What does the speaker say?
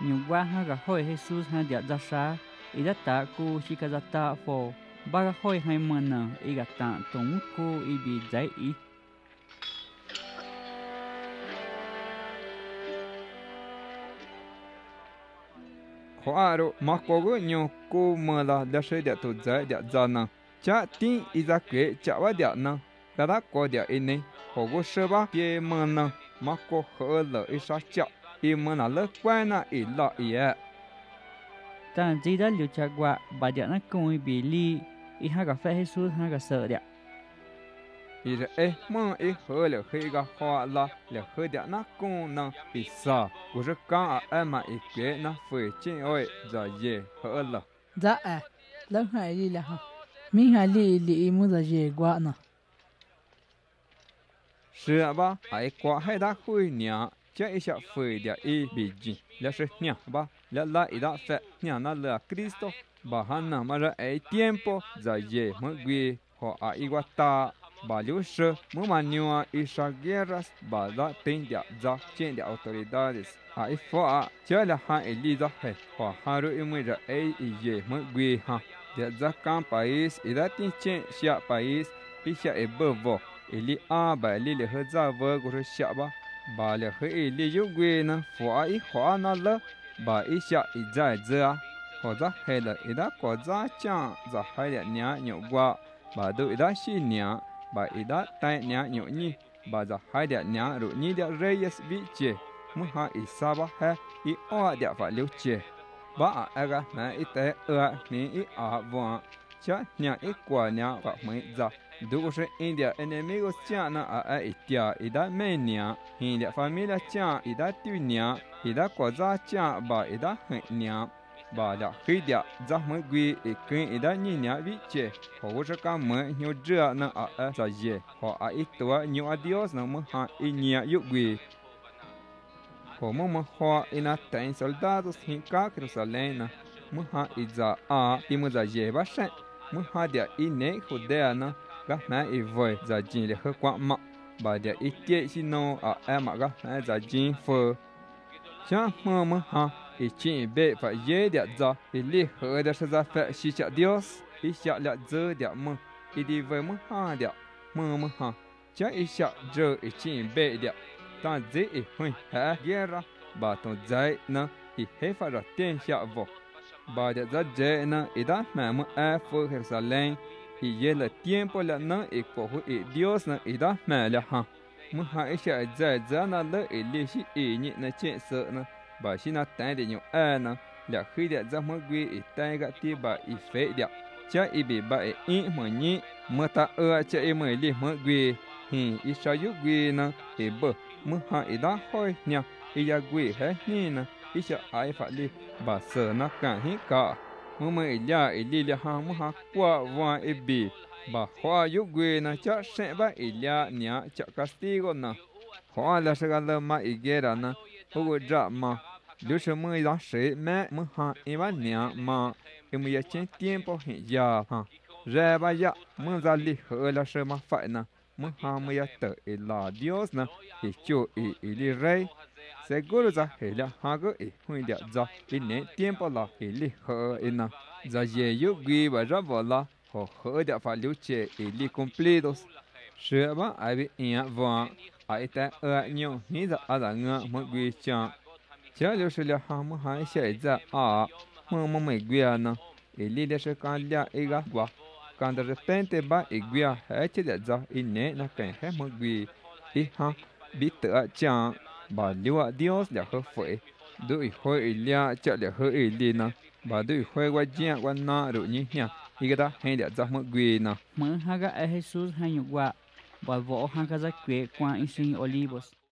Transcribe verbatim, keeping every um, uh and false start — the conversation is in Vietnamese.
nhung qua ha ga hoi Jesus ha dia za sa i da ta ku shikazata fo ba ga hoi hai mana i ga ta tong ku i bi zai i Khoaro makogo nyo ku mala da she dia tu zai dia za na cha ti i za kwe cha wa dia na da da ko dia i ne ho go she ba pie ma na mako he le i sa cha i ma na le kwa na i la i ya ta ji da liu cha gwa ba dia na ku i bi li i ha ga fa Jesus ha ga sợ dia i re e ma i he le he ga hoa la le he dia na ku na i sa go je ka a e ma i kwe na fue chin oi za ye he la Dạ à, lớp hai đi là ha. Mình hai đi đi mua ra gì quá nè. Sửa ba, ai qua hay đã khui nhá, chắc ít sẽ phơi địa y bị gì, là sẽ nhá ba, là lại ít đã phê nhá na là Cristo, bà hắn nằm mà ra ấy tiempo, giờ ye mới quy họ ai qua ta, bà liu sơ mới mà nhiều ít sa guerras, bà đã tin địa ra trên địa autoridades, ai phô à, chắc là hai ấy đi ra hết, họ hai rồi mới ra ấy ye mới quy ha, địa ra cam país, ít đã tin trên xia país, ít sẽ ấy bơ vò. Ili a ba li le hza vơ của sha ba ba le he ili yu gwe na fo a i khwa na le ba i sha i za za ho za he le i da ko za cha za hai le nya nyu gwa ba du i da shi nya ba i da tai nya nyu ni ba za hai le nya ru ni de reyes vi che mu ha i sa ba he i o de fa liu che ba a aga na i te a ni i a wa cha nya i kwa nya fa mai za Dukuse India enemigos cha na a a itia ida menia India familia cha ida tunia ida kwaza cha ba ida hnya ba da hidia za mo gwi e kin ida ni nya vi che ho wo ka mo nyu zha na a a za ye ho a i tua nyu adios na mo ha i nya yu gwi ho mo mo ho ina ten soldados hin ka Jerusalén na mo ha i za a i mo za ye ba shen mo ha dia i ne Judea na ga na i voi za jin le he kwa ma ba dia i tie si no a a ma ga na za jin fo cha mo mo ha i chi be fa ye dia za i li he da sa za fa si cha dios i sha la ze dia mo i di voi mo ha dia mo mo ha cha i sha je i chi be dia ta ze i hui ha guerra ba ton zai na i he fa ra ten sha vo ba dia za je na i da ma mo a fo Jerusalén y el tiempo la na e cojo e Dios na e da ma la ha mu ha e sha za za na le e le shi e ni na che se na ba shi na ta de nyu a na la khi de za mo gwi e ta ga ti ba i fe de cha i be ba e i mo ni mo ta e cha e mo li mo gwi hi i sha yu gwi na e bo mu ha e da hoi nya e ya gwi he ni na i sha ai fa li ba se na ka hi ka mu mai lia e li lia ha mu ha kwa wa e bi ba hwa yu gwe na cha se ba e lia nya cha castigo na hwa la se ga le ma i gera na hu go ja ma lu se mu da se me mu ha e ba nya ma e mu ya chen tiempo he ya ha re ba ya mu za li he la se ma fa na mu ha mu ya te e la Dios na e chu e e li rey seguro za hela hago e huindia za ine tiempo la ili ho ina za ye yu gui ba ra vola ho ho da fa liu che ili cumplidos sheba ai ia va ai ta a nyu ni za a da nga mo gui cha cha liu shi le ha mo hai she za a mo mo mai gui na ili de se kan lia e ga wa quand de repente ba e gui a che da za ine na kan he mo gui i ha bi ta cha bà liu a Dios le ho foi du i hoi i lia cha le ho i li na bà du i hoi wa jia wa na ru ni nya i ga da he le za mo gui na mo ha ga Jesus ha nyu wa ba vo ha ga za kwe kwa in sin olivos